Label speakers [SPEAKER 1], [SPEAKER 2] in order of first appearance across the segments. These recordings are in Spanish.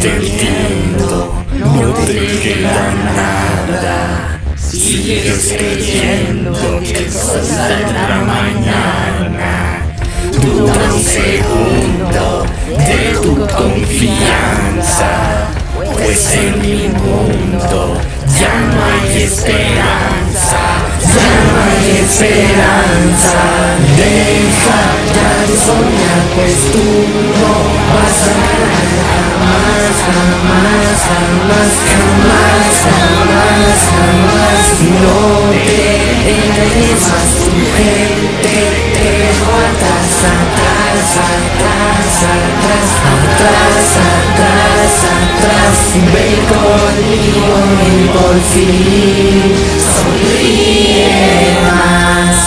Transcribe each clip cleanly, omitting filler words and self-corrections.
[SPEAKER 1] entiendo, no te queda nada. Sigues creyendo que el sol saldrá mañana. Duda un segundo de tu confianza, pues en mi mundo ya no hay esperanza. Ya no hay esperanza. Deja ya de soñar, pues tú no vas a ganar jamás, jamás, jamás, jamás, jamás, jamás. No te engañes más, tu gente te dejó atrás, atrás, atrás, atrás, atrás, atrás, atrás. Ven conmigo y por fin sonríe más.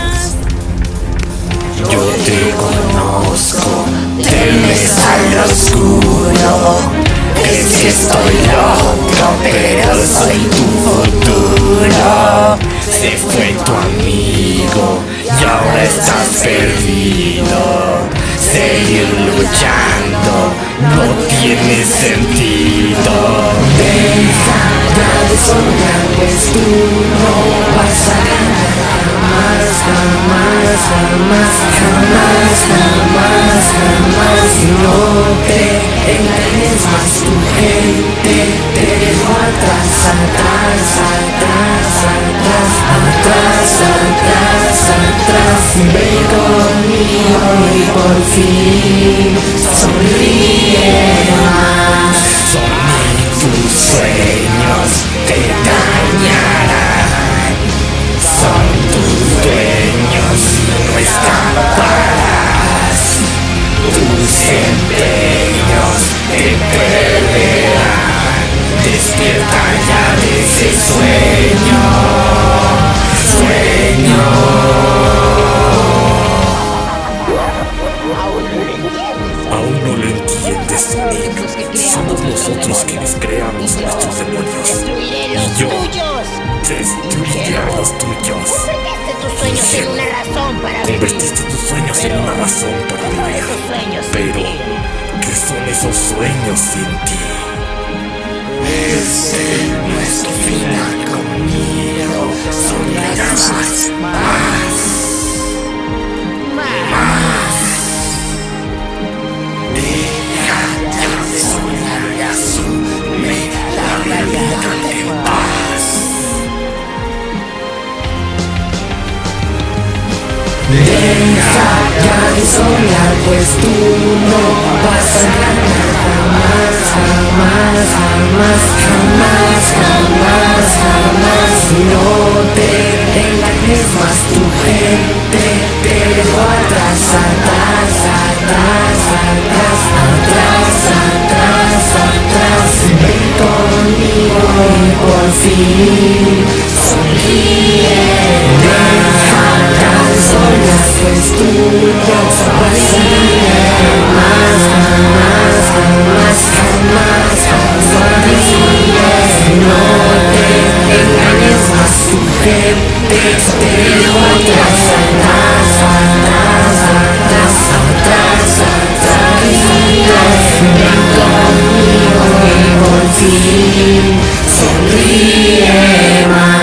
[SPEAKER 1] Yo te conozco, temes al oscuro. Es que estoy loco, pero soy tu futuro. Se fue tu amigo y ahora estás perdido. Seguir luchando no tiene sentido. Deja ya de soñar, pues tú no vas a ganar jamás, jamás, jamás, jamás, jamás, jamás. No te engañes más, tu gente te dejó atrás, atrás, atrás, atrás, atrás, atrás, atrás. Ven conmigo y por fin sonríe más. Tus sueños te dañarán, son tus dueños, no escaparás. Tus empeños te perderán. Despierta ya de ese sueño, sueño. Aún no lo entiendes, Nick. Somos nosotros quienes creamos a nuestros demonios. Y yo destruiré a los tuyos. Convertiste tus sueños en una razón para vivir. Pero, ¿qué son esos sueños sin ti? Este no es tu final conmigo. Soñarás más. Deja ya de soñar y asume la realidad en paz. Deja ya de soñar, pues tú no vas a ganar jamás, jamás, jamás, jamás, jamás, jamás. No te engañes más, tu gente te dejó atrás, atrás, atrás, atrás, atrás, atrás, atrás. Ven conmigo y por fin sonríe. Deja ya de soñar, pues tú no vas a ganar jamás, jamás, jamás, jamás, jamás. No te engañes más, tu gente te dejó atrás, atrás, atrás, atrás, atrás, atrás. Ven conmigo y por fin sonríe más.